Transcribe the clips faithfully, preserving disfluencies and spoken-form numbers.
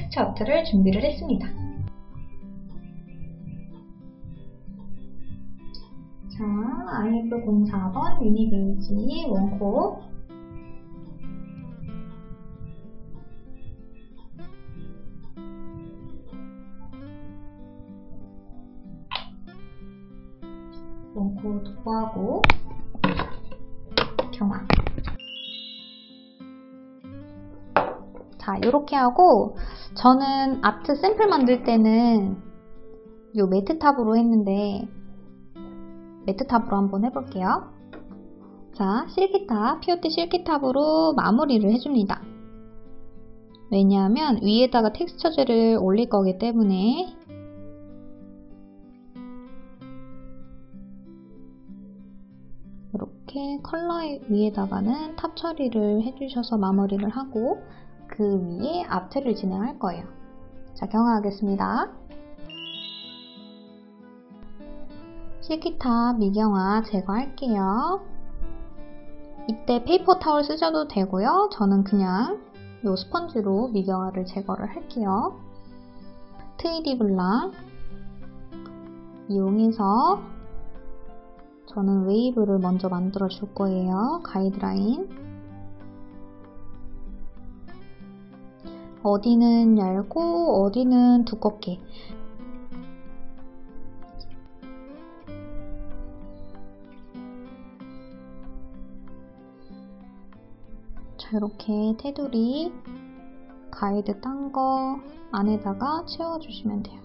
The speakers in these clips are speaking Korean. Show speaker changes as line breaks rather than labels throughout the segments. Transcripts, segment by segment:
스케치 아트를 준비를 했습니다. 자, 아이에프 공사 번 미니 베이지 원코 원코 도구하고 경화. 자, 이렇게 하고 저는 아트 샘플 만들 때는 요 매트탑으로 했는데 매트탑으로 한번 해볼게요. 자, 실키탑, 피오티 실키탑으로 마무리를 해줍니다. 왜냐하면 위에다가 텍스처즈를 올릴 거기 때문에. 이렇게 컬러 위에다가는 탑 처리를 해주셔서 마무리를 하고 그 위에 아트를 진행할 거예요. 자, 경화하겠습니다. 실키탑 미경화 제거할게요. 이때 페이퍼 타월 쓰셔도 되고요. 저는 그냥 이 스펀지로 미경화를 제거를 할게요. 트이디 블랑 이용해서 저는 웨이브를 먼저 만들어 줄 거예요. 가이드라인. 어디는 얇고 어디는 두껍게. 자, 이렇게 테두리 가이드 딴 거 안에다가 채워주시면 돼요.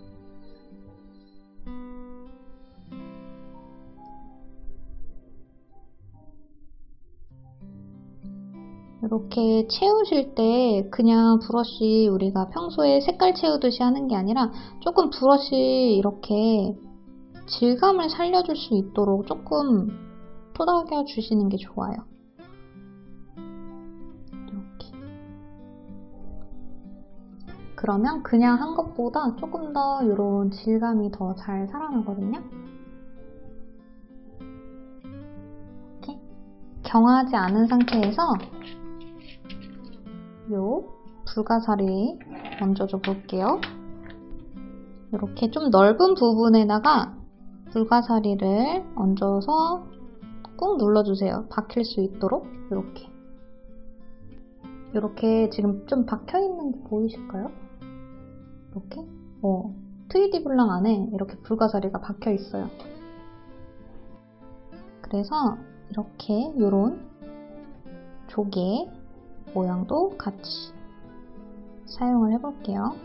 이렇게 채우실 때 그냥 브러쉬 우리가 평소에 색깔 채우듯이 하는 게 아니라 조금 브러쉬 이렇게 질감을 살려줄 수 있도록 조금 토닥여 주시는 게 좋아요. 이렇게. 그러면 그냥 한 것보다 조금 더 이런 질감이 더 잘 살아나거든요. 이렇게 경화하지 않은 상태에서 요 불가사리 얹어줘 볼게요. 이렇게 좀 넓은 부분에다가 불가사리를 얹어서 꾹 눌러주세요. 박힐 수 있도록. 이렇게 이렇게 지금 좀 박혀있는 게 보이실까요? 이렇게 어, 트이디 블랑 안에 이렇게 불가사리가 박혀있어요. 그래서 이렇게 요런 조개 모양도 같이 사용을 해볼게요.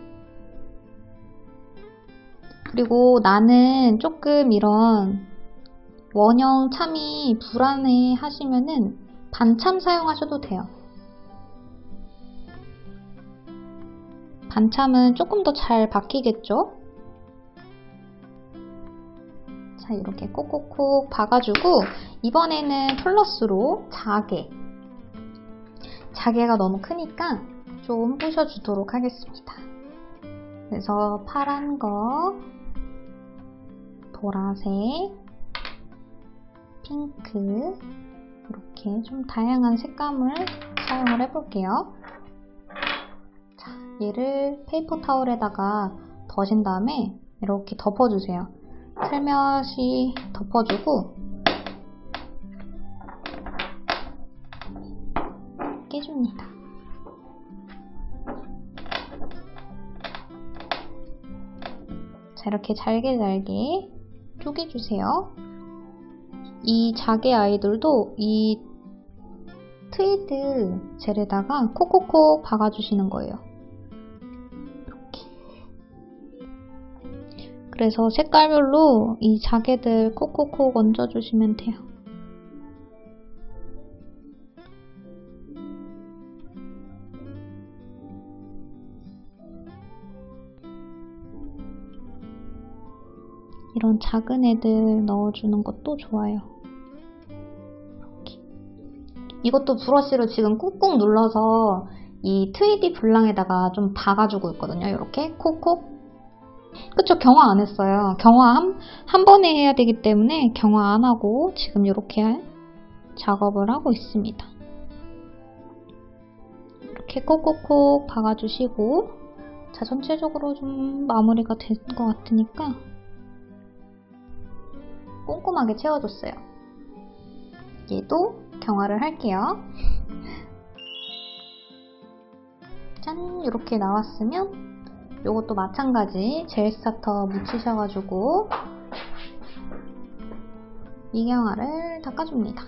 그리고 나는 조금 이런 원형 참이 불안해 하시면은 반참 사용하셔도 돼요. 반참은 조금 더 잘 박히겠죠? 자, 이렇게 콕콕콕 박아주고 이번에는 플러스로 자개 자개가 너무 크니까 좀 부셔주도록 하겠습니다. 그래서 파란 거, 보라색, 핑크 이렇게 좀 다양한 색감을 사용을 해볼게요. 자, 얘를 페이퍼 타월에다가 더신 다음에 이렇게 덮어주세요. 살며시 덮어주고 깨줍니다. 자, 이렇게 잘게 잘게 쪼개주세요. 이 자개 아이들도 이 트위드 젤에다가 콕콕콕 박아주시는 거예요. 이렇게. 그래서 색깔별로 이 자개들 콕콕콕 얹어주시면 돼요. 이런 작은 애들 넣어주는 것도 좋아요. 이렇게. 이것도 브러쉬로 지금 꾹꾹 눌러서 이 트위디 블랑에다가 좀 박아주고 있거든요. 이렇게 콕콕. 그쵸? 경화 안 했어요. 경화 한, 한 번에 해야 되기 때문에 경화 안 하고 지금 이렇게 작업을 하고 있습니다. 이렇게 콕콕콕 박아주시고 자, 전체적으로 좀 마무리가 된 것 같으니까 꼼꼼하게 채워줬어요. 얘도 경화를 할게요. 짠! 이렇게 나왔으면 요것도 마찬가지 젤 스타터 묻히셔가지고 미경화를 닦아줍니다.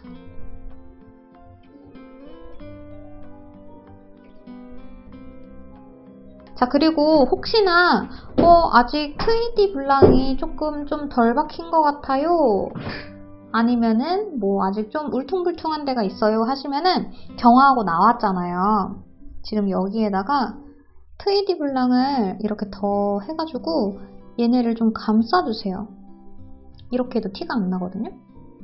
자, 그리고 혹시나 어, 아직 투에이디 블랑이 조금 좀 덜 박힌 것 같아요, 아니면은 뭐 아직 좀 울퉁불퉁한 데가 있어요 하시면은 경화하고 나왔잖아요. 지금 여기에다가 투에이디 블랑을 이렇게 더 해가지고 얘네를 좀 감싸주세요. 이렇게 해도 티가 안 나거든요.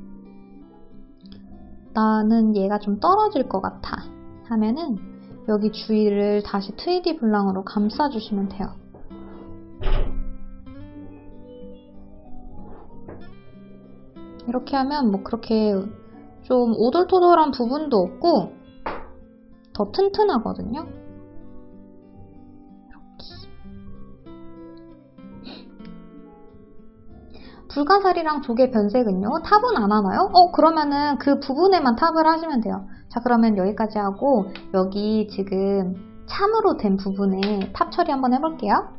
나는 얘가 좀 떨어질 것 같아 하면은 여기 주위를 다시 투에이디 블랑으로 감싸주시면 돼요. 이렇게 하면 뭐 그렇게 좀 오돌토돌한 부분도 없고 더 튼튼하거든요. 이렇게. 불가사리랑 조개 변색은요, 탑은 안 하나요? 어, 그러면은 그 부분에만 탑을 하시면 돼요. 자, 그러면 여기까지 하고 여기 지금 참으로 된 부분에 탑 처리 한번 해볼게요.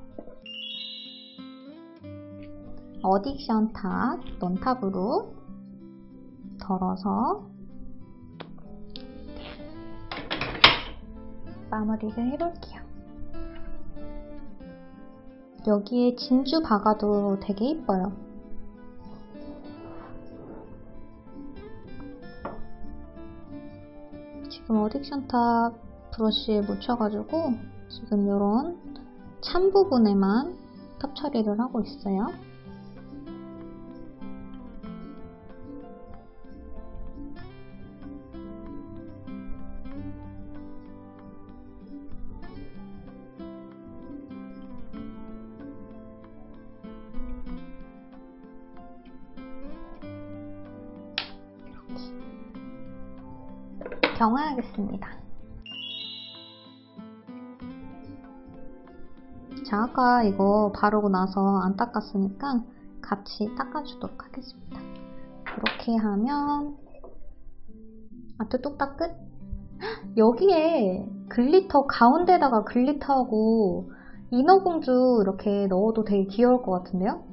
어딕션 탑, 넌탑으로 덜어서 마무리를 해볼게요. 여기에 진주 박아도 되게 이뻐요. 지금 어딕션 탑 브러쉬에 묻혀가지고 지금 이런 참 부분에만 탑 처리를 하고 있어요. 경화하겠습니다. 자, 아까 이거 바르고 나서 안 닦았으니까 같이 닦아주도록 하겠습니다. 이렇게 하면 아트 뚝딱 끝! 여기에 글리터, 가운데다가 글리터하고 인어공주 이렇게 넣어도 되게 귀여울 것 같은데요?